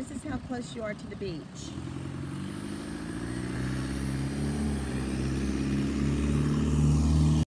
this is how close you are to the beach.